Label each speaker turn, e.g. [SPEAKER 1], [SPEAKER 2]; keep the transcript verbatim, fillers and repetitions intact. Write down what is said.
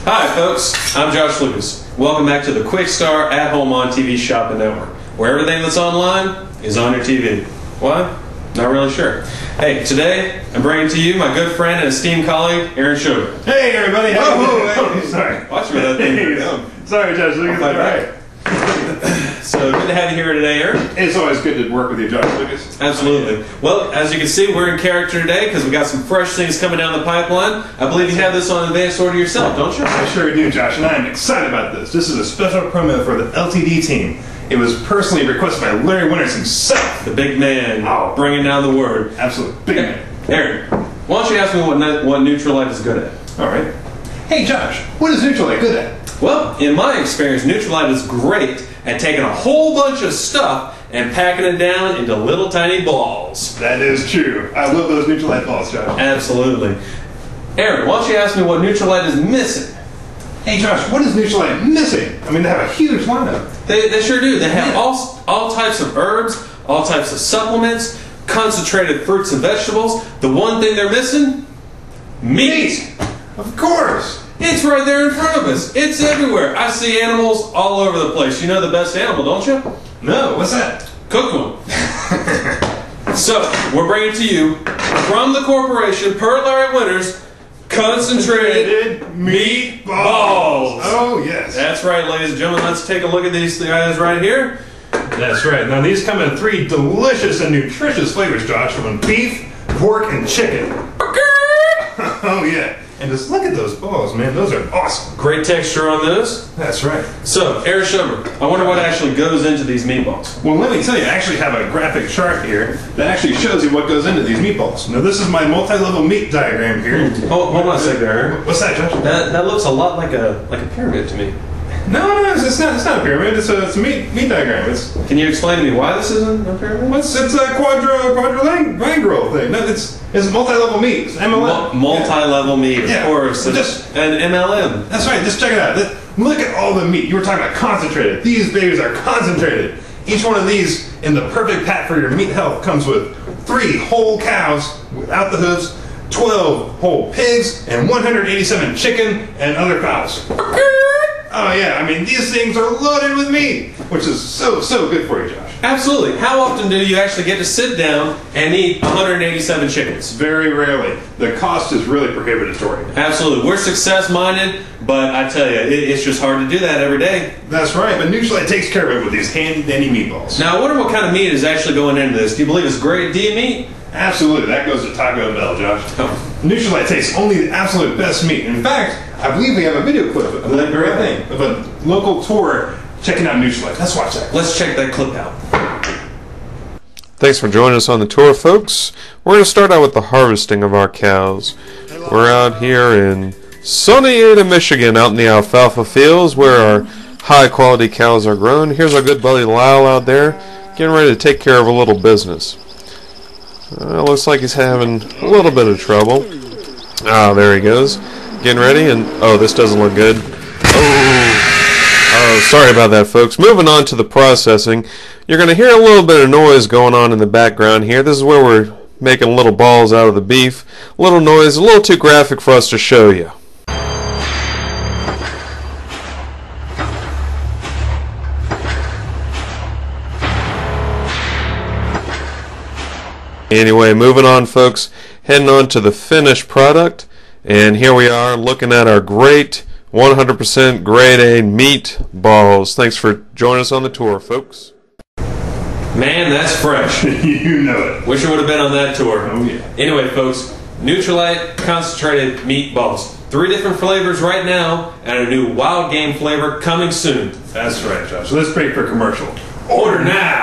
[SPEAKER 1] Hi folks, I'm Josh Lucas. Welcome back to the Quick Star At Home on T V Shopping Network, where everything that's online is on your T V. Why? Not really sure. Hey, today I'm bringing to you my good friend and esteemed colleague, Aaron Sugar.
[SPEAKER 2] Hey everybody!
[SPEAKER 1] Whoa, whoa,
[SPEAKER 2] hey. Oh, sorry.
[SPEAKER 1] Watch where that thing goes.
[SPEAKER 2] Sorry, Josh Lucas. All right.
[SPEAKER 1] So good to have you here today, Aaron.
[SPEAKER 2] It's always good to work with you, Josh Lucas.
[SPEAKER 1] Absolutely. Well, as you can see, we're in character today because we got some fresh things coming down the pipeline. I believe you have this on advance order yourself, don't you?
[SPEAKER 2] I sure do, Josh, and I'm excited about this. This is a special promo for the L T D team. It was personally requested by Larry Winters himself.
[SPEAKER 1] The big man,
[SPEAKER 2] oh.
[SPEAKER 1] bringing down the word.
[SPEAKER 2] Absolutely, big man.
[SPEAKER 1] Aaron, why don't you ask me what, what Nutrilite is good at?
[SPEAKER 2] All right. Hey, Josh, what is Nutrilite good at?
[SPEAKER 1] Well, in my experience, Nutrilite is great at taking a whole bunch of stuff and packing it down into little tiny balls.
[SPEAKER 2] That is true. I love those Nutrilite balls, Josh.
[SPEAKER 1] Absolutely. Aaron, why don't you ask me what Nutrilite is missing?
[SPEAKER 2] Hey, Josh, what is Nutrilite missing? I mean, they have a huge lineup.
[SPEAKER 1] They, they sure do. They have all, all types of herbs, all types of supplements, concentrated fruits and vegetables. The one thing they're missing? Meat!
[SPEAKER 2] Of course!
[SPEAKER 1] It's right there in front of us. It's everywhere. I see animals all over the place. You know the best animal, don't you?
[SPEAKER 2] No, what's that?
[SPEAKER 1] Cooked one. So, we're bringing to you, from the corporation, per Larry Winters, concentrated meatballs.
[SPEAKER 2] Oh, yes.
[SPEAKER 1] That's right, ladies and gentlemen. Let's take a look at these guys right here.
[SPEAKER 2] That's right. Now, these come in three delicious and nutritious flavors, Josh. From beef, pork, and chicken. Oh, yeah. And just look at those balls, man. Those are awesome.
[SPEAKER 1] Great texture on those.
[SPEAKER 2] That's right.
[SPEAKER 1] So, Aaron Sugar, I wonder what actually goes into these meatballs.
[SPEAKER 2] Well, let me tell you, I actually have a graphic chart here that actually shows you what goes into these meatballs. Now, this is my multi-level meat diagram here.
[SPEAKER 1] Hold, hold on a second, Aaron.
[SPEAKER 2] What's that, Josh?
[SPEAKER 1] That, that looks a lot like a like a pyramid to me.
[SPEAKER 2] No, no, it's, it's not. It's not a pyramid. It's a, it's a meat meat diagram. It's.
[SPEAKER 1] Can you explain to me why this isn't a pyramid?
[SPEAKER 2] It's, it's a quadro quadrilateral thing. No, it's it's multi-level meat. It's M L M.
[SPEAKER 1] Mu multi-level
[SPEAKER 2] yeah.
[SPEAKER 1] meat, of
[SPEAKER 2] yeah.
[SPEAKER 1] course.
[SPEAKER 2] Well, just
[SPEAKER 1] an M L M.
[SPEAKER 2] That's right. Just check it out. Look at all the meat. You were talking about concentrated. These babies are concentrated. Each one of these in the perfect pack for your meat health comes with three whole cows without the hooves, twelve whole pigs, and one hundred eighty-seven chicken and other fowls. Oh yeah, I mean, these things are loaded with meat, which is so, so good for you, Josh.
[SPEAKER 1] Absolutely. How often do you actually get to sit down and eat one hundred eighty-seven chickens?
[SPEAKER 2] Very rarely. The cost is really prohibitory.
[SPEAKER 1] Absolutely. We're success-minded, but I tell you, it, it's just hard to do that every day.
[SPEAKER 2] That's right, but Nutrilite takes care of it with these handy-dandy meatballs.
[SPEAKER 1] Now, I wonder what kind of meat is actually going into this. Do you believe it's grade D meat?
[SPEAKER 2] Absolutely. That goes to Taco Bell, Josh.
[SPEAKER 1] Oh.
[SPEAKER 2] Nutrilite takes only the absolute best meat. In fact, I believe we have a video clip of that very thing, of a local tour checking out Nutrilite. Let's watch that.
[SPEAKER 1] Let's check that clip out.
[SPEAKER 3] Thanks for joining us on the tour, folks. We're going to start out with the harvesting of our cows. We're out here in sunny Ada, Michigan, out in the alfalfa fields where our high-quality cows are grown. Here's our good buddy Lyle out there getting ready to take care of a little business. Uh, looks like he's having a little bit of trouble. Ah, there he goes. Getting ready, and oh, this doesn't look good. Oh, oh, sorry about that, folks. Moving on to the processing. You're going to hear a little bit of noise going on in the background here. This is where we're making little balls out of the beef. A little noise, a little too graphic for us to show you. Anyway, moving on, folks, heading on to the finished product, and here we are looking at our great one hundred percent grade A meat balls. Thanks for joining us on the tour, folks.
[SPEAKER 1] Man, that's fresh.
[SPEAKER 2] You know it.
[SPEAKER 1] Wish I would have been on that tour.
[SPEAKER 2] Oh, yeah.
[SPEAKER 1] Anyway, folks, Nutrilite concentrated meatballs. Three different flavors right now, and a new wild game flavor coming soon.
[SPEAKER 2] That's right, Josh. So let's break for commercial.
[SPEAKER 1] Order now!